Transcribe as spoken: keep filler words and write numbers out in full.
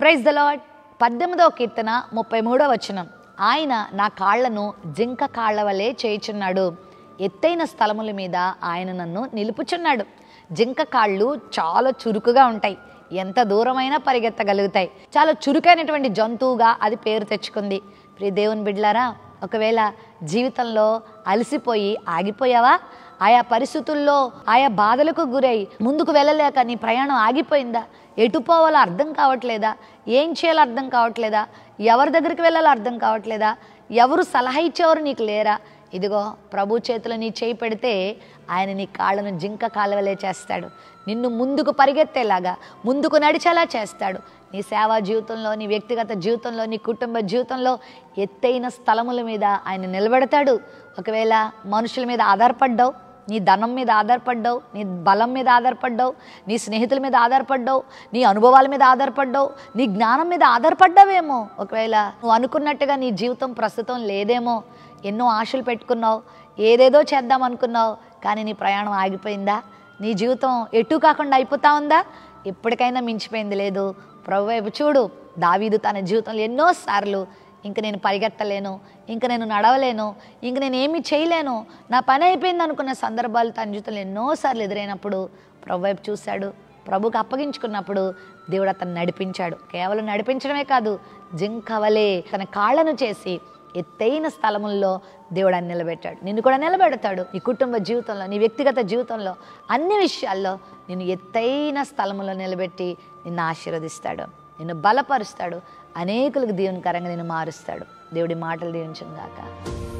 Praise the lord. పద్దెనిమిదవ కీర్తన ముప్పై మూడవ వచనం. ఆయన నా కాళ్లను జింక కాళ్ల వలె చేయుచున్నాడు, ఎత్తైన స్థలముల మీద ఆయన నన్ను నిలుపుచున్నాడు. జింక కాళ్ళు చాలా చురుకుగా ఉంటాయి, ఎంత దూరమైనా పరిగెత్తగలుగుతాయి. చాలా చురుకైనటువంటి జంతువుగా అది పేరు తెచ్చుకుంది. ప్రియ దేవుని బిడ్డలారా, ఒకవేళ జీవితంలో అలసిపోయి ఆగిపోయావా? ఆయా పరిస్థితుల్లో ఆయా బాధలకు గురై ముందుకు వెళ్ళలేక నీ ప్రయాణం ఆగిపోయిందా? ఎటు పోవాలో అర్థం కావట్లేదా? ఏం చేయాలో అర్థం కావట్లేదా? ఎవరి దగ్గరికి వెళ్ళాలో అర్థం కావట్లేదా? ఎవరు సలహా ఇచ్చేవారు నీకు లేరా? ఇదిగో ప్రభు చేతిలో నీ చేయి పెడితే ఆయన నీ కాళ్ళను జింక కాలవలే చేస్తాడు. నిన్ను ముందుకు పరిగెత్తేలాగా, ముందుకు నడిచేలా చేస్తాడు. నీ సేవా జీవితంలో, నీ వ్యక్తిగత జీవితంలో, నీ కుటుంబ జీవితంలో ఎత్తైన స్థలముల మీద ఆయన నిలబెడతాడు. ఒకవేళ మనుషుల మీద ఆధారపడ్డావు, నీ ధనం మీద ఆధారపడ్డావు, నీ బలం మీద ఆధారపడ్డావు, నీ స్నేహితుల మీద ఆధారపడ్డావు, నీ అనుభవాల మీద ఆధారపడ్డావు, నీ జ్ఞానం మీద ఆధారపడ్డావేమో. ఒకవేళ నువ్వు అనుకున్నట్టుగా నీ జీవితం ప్రస్తుతం లేదేమో. ఎన్నో ఆశలు పెట్టుకున్నావు, ఏదేదో చేద్దాం అనుకున్నావు, కానీ నీ ప్రయాణం ఆగిపోయిందా? నీ జీవితం ఎటు కాకుండా అయిపోతా ఉందా? ఎప్పటికైనా మించిపోయింది లేదు. ప్రభు వైపు చూడు. దావీదు తన జీవితంలో ఎన్నోసార్లు ఇంక నేను పరిగెత్తలేను, ఇంక నేను నడవలేను, ఇంక నేను ఏమీ చేయలేను, నా పని అయిపోయింది అనుకున్న సందర్భాలు తన జీవితంలో ఎన్నోసార్లు ఎదురైనప్పుడు ప్రభు వైపు చూశాడు. ప్రభుకు అప్పగించుకున్నప్పుడు దేవుడు అతను నడిపించాడు. కేవలం నడిపించడమే కాదు, జింకవలే తన కాళ్ళను చేసి ఎత్తైన స్థలముల్లో దేవుడు అని నిలబెట్టాడు. నిన్ను కూడా నిలబెడతాడు. నీ కుటుంబ జీవితంలో, నీ వ్యక్తిగత జీవితంలో, అన్ని విషయాల్లో నిన్ను ఎత్తైన స్థలములో నిలబెట్టి నిన్ను ఆశీర్వదిస్తాడు, నిన్ను బలపరుస్తాడు, అనేకులకు దీవెనకరంగా నిన్ను మారుస్తాడు. దేవుడి మాటలు దీవించును గాక.